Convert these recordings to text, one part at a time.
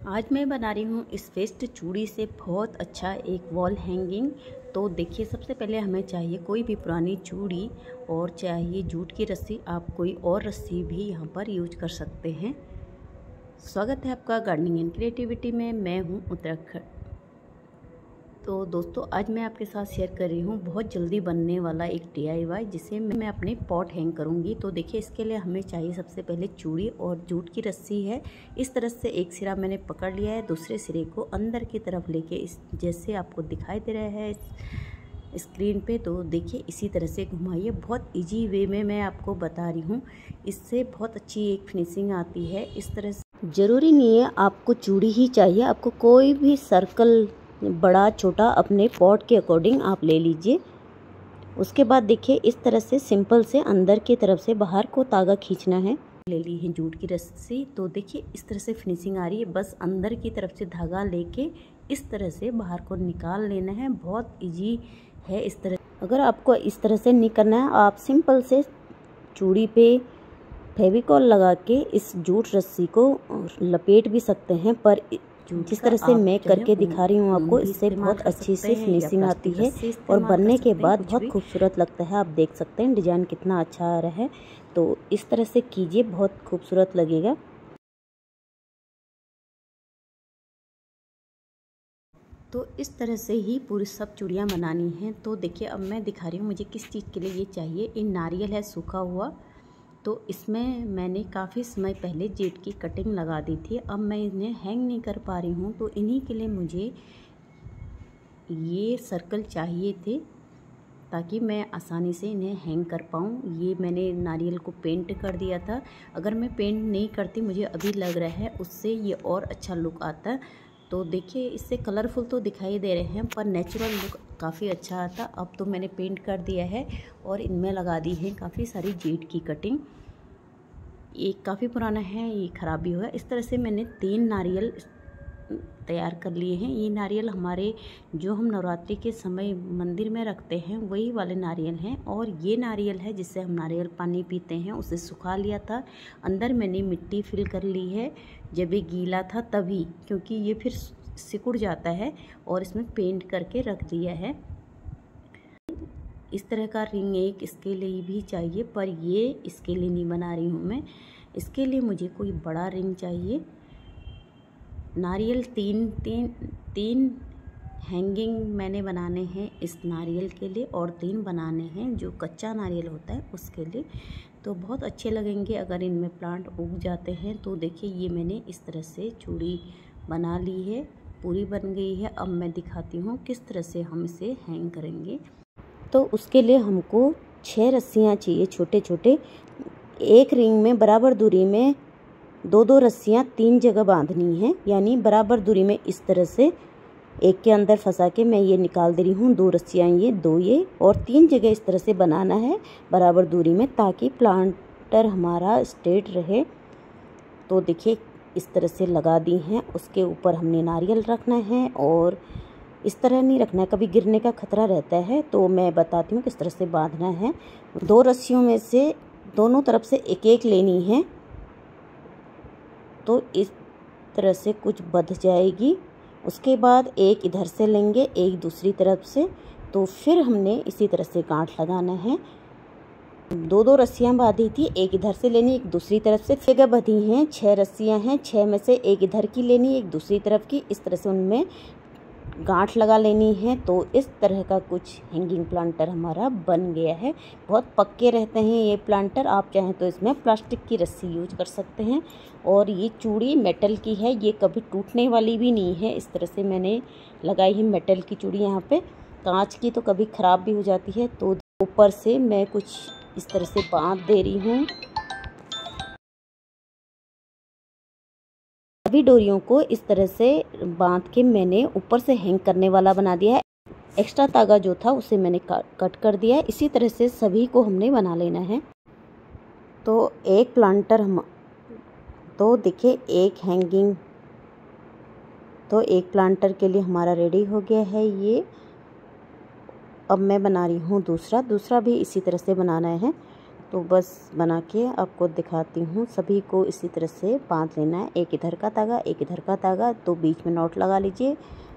आज मैं बना रही हूँ इस वेस्ट चूड़ी से बहुत अच्छा एक वॉल हैंगिंग। तो देखिए, सबसे पहले हमें चाहिए कोई भी पुरानी चूड़ी और चाहिए जूट की रस्सी। आप कोई और रस्सी भी यहाँ पर यूज कर सकते हैं। स्वागत है आपका गार्डनिंग एंड क्रिएटिविटी में। मैं हूँ उत्तराखंड। तो दोस्तों, आज मैं आपके साथ शेयर कर रही हूँ बहुत जल्दी बनने वाला एक DIY, जिसे मैं अपने पॉट हैंग करूँगी। तो देखिए, इसके लिए हमें चाहिए सबसे पहले चूड़ी और जूट की रस्सी है। इस तरह से एक सिरा मैंने पकड़ लिया है, दूसरे सिरे को अंदर की तरफ लेके इस जैसे आपको दिखाई दे रहा है स्क्रीन पे, तो देखिए इसी तरह से घुमाइए। बहुत इजी वे में मैं आपको बता रही हूँ, इससे बहुत अच्छी एक फिनिशिंग आती है। इस तरह से ज़रूरी नहीं है आपको चूड़ी ही चाहिए, आपको कोई भी सर्कल बड़ा छोटा अपने पॉट के अकॉर्डिंग आप ले लीजिए। उसके बाद देखिए, इस तरह से सिंपल से अंदर की तरफ से बाहर को तागा खींचना है। ले ली है जूट की रस्सी, तो देखिए इस तरह से फिनिशिंग आ रही है। बस अंदर की तरफ से धागा लेके इस तरह से बाहर को निकाल लेना है। बहुत इजी है। इस तरह अगर आपको इस तरह से नहीं करना है, आप सिंपल से चूड़ी पे फेविकॉल लगा के इस जूट रस्सी को लपेट भी सकते हैं। पर जिस तरह से मैं करके दिखा रही हूँ आपको, इससे बहुत अच्छी से फिनिशिंग आती है और बनने के बाद बहुत खूबसूरत लगता है। आप देख सकते हैं डिजाइन कितना अच्छा आ रहा है। तो इस तरह से कीजिए, बहुत खूबसूरत लगेगा। तो इस तरह से ही पूरी सब चूड़ियाँ बनानी हैं। तो देखिए, अब मैं दिखा रही हूँ मुझे किस चीज़ के लिए ये चाहिए। ये नारियल है सूखा हुआ, तो इसमें मैंने काफ़ी समय पहले जेट की कटिंग लगा दी थी। अब मैं इन्हें हैंग नहीं कर पा रही हूँ, तो इन्हीं के लिए मुझे ये सर्कल चाहिए थे, ताकि मैं आसानी से इन्हें हैंग कर पाऊँ। ये मैंने नारियल को पेंट कर दिया था। अगर मैं पेंट नहीं करती, मुझे अभी लग रहा है उससे ये और अच्छा लुक आता। तो देखिए, इससे कलरफुल तो दिखाई दे रहे हैं, पर नेचुरल लुक काफ़ी अच्छा आता। अब तो मैंने पेंट कर दिया है और इनमें लगा दी है काफ़ी सारी जेट की कटिंग। ये काफ़ी पुराना है, ये ख़राब भी हुआ। इस तरह से मैंने 3 नारियल तैयार कर लिए हैं। ये नारियल हमारे जो हम नवरात्रि के समय मंदिर में रखते हैं वही वाले नारियल हैं। और ये नारियल है जिससे हम नारियल पानी पीते हैं, उसे सुखा लिया था। अंदर मैंने मिट्टी फिल कर ली है, जब ये गीला था तभी, क्योंकि ये फिर सिकुड़ जाता है। और इसमें पेंट करके रख दिया है। इस तरह का रिंग एक इसके लिए भी चाहिए, पर ये इसके लिए नहीं बना रही हूँ मैं। इसके लिए मुझे कोई बड़ा रिंग चाहिए। नारियल तीन हैंगिंग मैंने बनाने हैं इस नारियल के लिए, और 3 बनाने हैं जो कच्चा नारियल होता है उसके लिए। तो बहुत अच्छे लगेंगे अगर इनमें प्लांट उग जाते हैं। तो देखिए, ये मैंने इस तरह से चूड़ी बना ली है, पूरी बन गई है। अब मैं दिखाती हूँ किस तरह से हम इसे हैंग करेंगे। तो उसके लिए हमको 6 रस्सियाँ चाहिए छोटे छोटे। एक रिंग में बराबर दूरी में 2-2 रस्सियाँ 3 जगह बांधनी है, यानी बराबर दूरी में इस तरह से एक के अंदर फंसा के मैं ये निकाल दे रही हूँ। 2 रस्सियाँ ये, 2 ये, और 3 जगह इस तरह से बनाना है बराबर दूरी में, ताकि प्लांटर हमारा स्ट्रेट रहे। तो देखिए, इस तरह से लगा दी हैं। उसके ऊपर हमने नारियल रखना है, और इस तरह नहीं रखना है, कभी गिरने का खतरा रहता है। तो मैं बताती हूँ किस तरह से बांधना है। 2 रस्सियों में से दोनों तरफ से एक एक लेनी है, तो इस तरह से कुछ बंध जाएगी। उसके बाद एक इधर से लेंगे, एक दूसरी तरफ से। तो फिर हमने इसी तरह से गांठ लगाना है। 2-2 रस्सियाँ बांधी थी, एक इधर से लेनी, एक दूसरी तरफ से। जगह बंधी हैं 6 रस्सियाँ हैं, 6 में से एक इधर की लेनी, एक दूसरी तरफ की। इस तरह से उनमें गांठ लगा लेनी है। तो इस तरह का कुछ हैंगिंग प्लांटर हमारा बन गया है। बहुत पक्के रहते हैं ये प्लांटर। आप चाहें तो इसमें प्लास्टिक की रस्सी यूज कर सकते हैं। और ये चूड़ी मेटल की है, ये कभी टूटने वाली भी नहीं है। इस तरह से मैंने लगाई है मेटल की चूड़ी। यहाँ पे कांच की तो कभी ख़राब भी हो जाती है। तो ऊपर से मैं कुछ इस तरह से बांध दे रही हूँ। सभी डोरियों को इस तरह से बांध के मैंने ऊपर से हैंग करने वाला बना दिया है। एक्स्ट्रा तागा जो था उसे मैंने कट कर दिया है। इसी तरह से सभी को हमने बना लेना है। तो एक प्लांटर तो देखिए, एक प्लांटर के लिए हमारा रेडी हो गया है ये। अब मैं बना रही हूँ दूसरा भी इसी तरह से बनाना है। तो बस बना के आपको दिखाती हूँ। सभी को इसी तरह से बांध लेना है, एक इधर का धागा एक इधर का धागा, तो बीच में नॉट लगा लीजिए।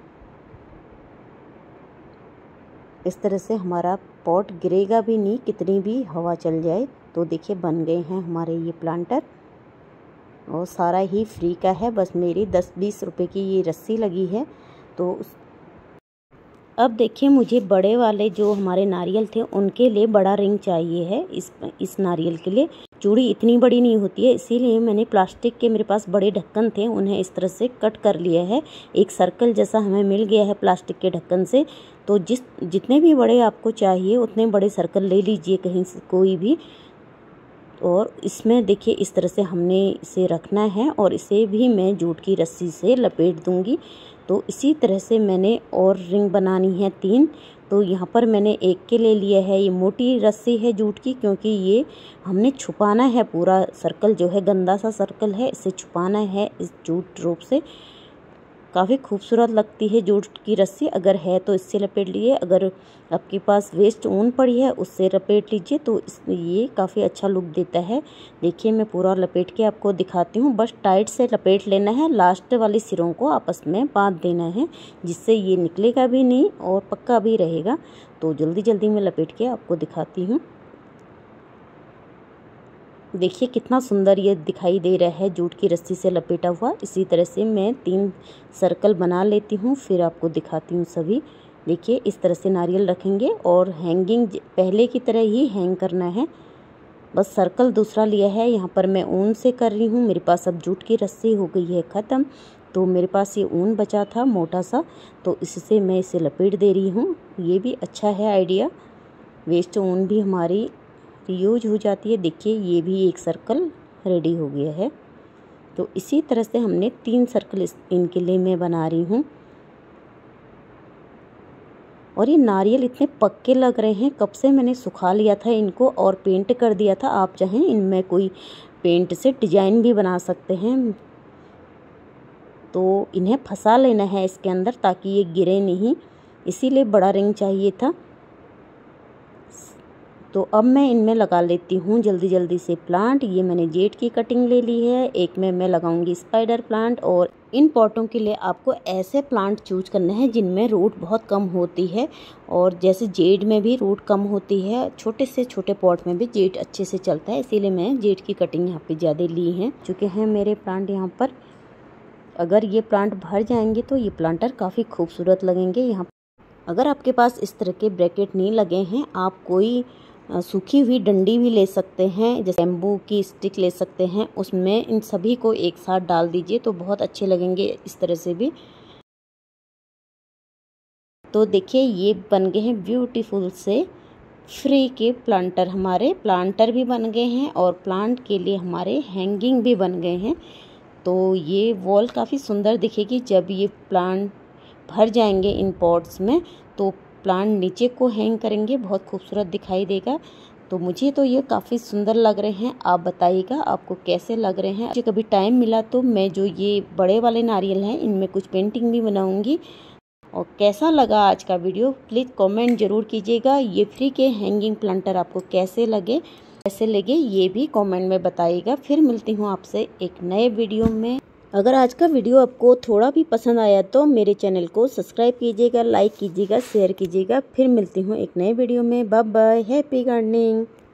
इस तरह से हमारा पॉट गिरेगा भी नहीं, कितनी भी हवा चल जाए। तो देखिए बन गए हैं हमारे ये प्लांटर, और सारा ही फ्री का है। बस मेरी 10-20 रुपए की ये रस्सी लगी है। तो अब देखिए मुझे बड़े वाले जो हमारे नारियल थे उनके लिए बड़ा रिंग चाहिए है। इस नारियल के लिए चूड़ी इतनी बड़ी नहीं होती है, इसीलिए मैंने प्लास्टिक के, मेरे पास बड़े ढक्कन थे, उन्हें इस तरह से कट कर लिया है। एक सर्कल जैसा हमें मिल गया है प्लास्टिक के ढक्कन से। तो जितने भी बड़े आपको चाहिए उतने बड़े सर्कल ले लीजिए कहीं से कोई भी। और इसमें देखिए इस तरह से हमने इसे रखना है, और इसे भी मैं जूट की रस्सी से लपेट दूंगी। तो इसी तरह से मैंने और रिंग बनानी है 3। तो यहाँ पर मैंने एक के ले लिया है, ये मोटी रस्सी है जूट की, क्योंकि ये हमने छुपाना है पूरा सर्कल जो है, गंदा सा सर्कल है, इसे छुपाना है इस जूट रोप से। काफ़ी खूबसूरत लगती है जूट की रस्सी, अगर है तो इससे लपेट लीजिए, अगर आपके पास वेस्ट ऊन पड़ी है उससे लपेट लीजिए, तो ये काफ़ी अच्छा लुक देता है। देखिए मैं पूरा लपेट के आपको दिखाती हूँ। बस टाइट से लपेट लेना है, लास्ट वाली सिरों को आपस में बांध देना है, जिससे ये निकलेगा भी नहीं और पक्का भी रहेगा। तो जल्दी जल्दी मैं लपेट के आपको दिखाती हूँ। देखिए कितना सुंदर ये दिखाई दे रहा है जूट की रस्सी से लपेटा हुआ। इसी तरह से मैं 3 सर्कल बना लेती हूँ, फिर आपको दिखाती हूँ सभी। देखिए इस तरह से नारियल रखेंगे, और हैंगिंग पहले की तरह ही हैंग करना है। बस सर्कल दूसरा लिया है, यहाँ पर मैं ऊन से कर रही हूँ। मेरे पास अब जूट की रस्सी हो गई है ख़त्म, तो मेरे पास ये ऊन बचा था मोटा सा, तो इससे मैं इसे लपेट दे रही हूँ। ये भी अच्छा है आइडिया, वेस्ट ऊन भी हमारी यूज हो जाती है। देखिए ये भी एक सर्कल रेडी हो गया है। तो इसी तरह से हमने 3 सर्कल इनके लिए मैं बना रही हूँ। और ये नारियल इतने पक्के लग रहे हैं, कब से मैंने सुखा लिया था इनको और पेंट कर दिया था। आप चाहें इनमें कोई पेंट से डिजाइन भी बना सकते हैं। तो इन्हें फंसा लेना है इसके अंदर ताकि ये गिरे नहीं, इसीलिए बड़ा रिंग चाहिए था। तो अब मैं इनमें लगा लेती हूँ जल्दी जल्दी से प्लांट। ये मैंने जेट की कटिंग ले ली है, एक में मैं लगाऊंगी स्पाइडर प्लांट। और इन पॉटों के लिए आपको ऐसे प्लांट चूज करने हैं जिनमें रूट बहुत कम होती है, और जैसे जेड में भी रूट कम होती है, छोटे से छोटे पॉट में भी जेड अच्छे से चलता है, इसीलिए मैं जेड की कटिंग यहाँ पे ज़्यादा ली है। चूँकि हैं मेरे प्लांट यहाँ पर, अगर ये प्लांट भर जाएंगे तो ये प्लांटर काफ़ी खूबसूरत लगेंगे। यहाँ अगर आपके पास इस तरह के ब्रैकेट नहीं लगे हैं, आप कोई सूखी हुई डंडी भी ले सकते हैं, जैसे बैम्बू की स्टिक ले सकते हैं, उसमें इन सभी को एक साथ डाल दीजिए तो बहुत अच्छे लगेंगे इस तरह से भी। तो देखिए ये बन गए हैं ब्यूटीफुल से फ्री के प्लांटर। हमारे प्लांटर भी बन गए हैं और प्लांट के लिए हमारे हैंगिंग भी बन गए हैं। तो ये वॉल काफ़ी सुंदर दिखेगी जब ये प्लांट भर जाएंगे इन पॉट्स में, तो प्लांट नीचे को हैंग करेंगे, बहुत खूबसूरत दिखाई देगा। तो मुझे तो ये काफ़ी सुंदर लग रहे हैं, आप बताइएगा आपको कैसे लग रहे हैं। मुझे कभी टाइम मिला तो मैं जो ये बड़े वाले नारियल हैं इनमें कुछ पेंटिंग भी बनाऊंगी। और कैसा लगा आज का वीडियो प्लीज़ कमेंट ज़रूर कीजिएगा। ये फ्री के हैंगिंग प्लांटर आपको कैसे लगे ये भी कमेंट में बताइएगा। फिर मिलती हूँ आपसे एक नए वीडियो में। अगर आज का वीडियो आपको थोड़ा भी पसंद आया तो मेरे चैनल को सब्सक्राइब कीजिएगा, लाइक कीजिएगा, शेयर कीजिएगा। फिर मिलती हूँ एक नए वीडियो में। Bye bye, happy gardening.